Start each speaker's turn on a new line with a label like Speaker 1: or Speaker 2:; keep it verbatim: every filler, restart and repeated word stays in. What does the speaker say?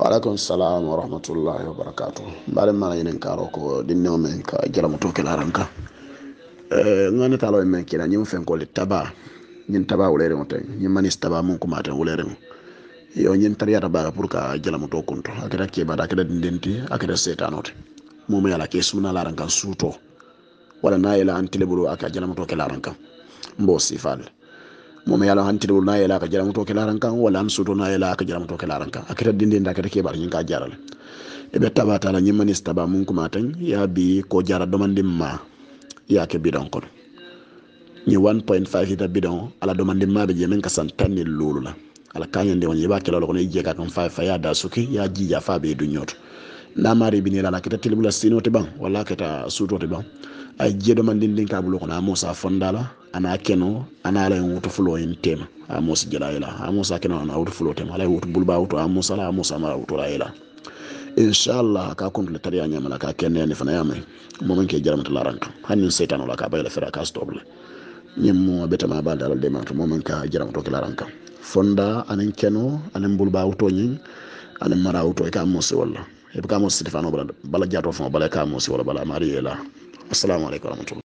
Speaker 1: Alaikum salam wa rahmatullahi wa barakatuh. Bare mana yin karo ko dinno men ka jara muto ke laranka. Eh ngani talo men kina nyum fen ko taba. Nyin taba wulere mo tay. Nyin manis taba mun ko mata wulere mo. Yo nyin tariya ba pour ka jara muto kunto. Akira ke bada akira dindenti akira setanote. Mo me ala ke suna laranka suto. Wala na yela antilebulu aka jara muto ke laranka. Mbo sifal. Mo me yala hanti dul na yela ka jara muto ke laranka wala an suto na yela ka jara muto ke laranka. Akira dindenti akira ke bar nyin ka jaral. Ebe tabata la nyimani staba mun kuma tan ya bi ko jara domandi ma ya ke bidon kono ni one point five liter bidon ala domandi ma be jemen ka santani lulu la ala kanya de woni ba ke lolo kono je ka kan five ya da suki ya ji ya fa be du nyot na mari bi ni la kita tilbula sino te ban wala kita suto te ban ay je domandi din ka bulo kono amusa fondala ana keno ana la wuto fulo en tema amusa jela ila amusa keno ana wuto fulo tema ala wuto bulba wuto amusa la amusa ma wuto la ila inshallah ka kuntu tariya nyamala ka kenne ne fana yame mo man ke jaramata laranka hanin setan wala ka bayla fera ka stable nyimmo beta ma balda dal de ma to mo man ka jaramata ke laranka fonda anen keno anen bulba auto nyin anen mara auto ka mo se wala e ka mo se defano bala bala jato fon bala ka mo se wala bala mari la assalamu alaikum wa rahmatullah.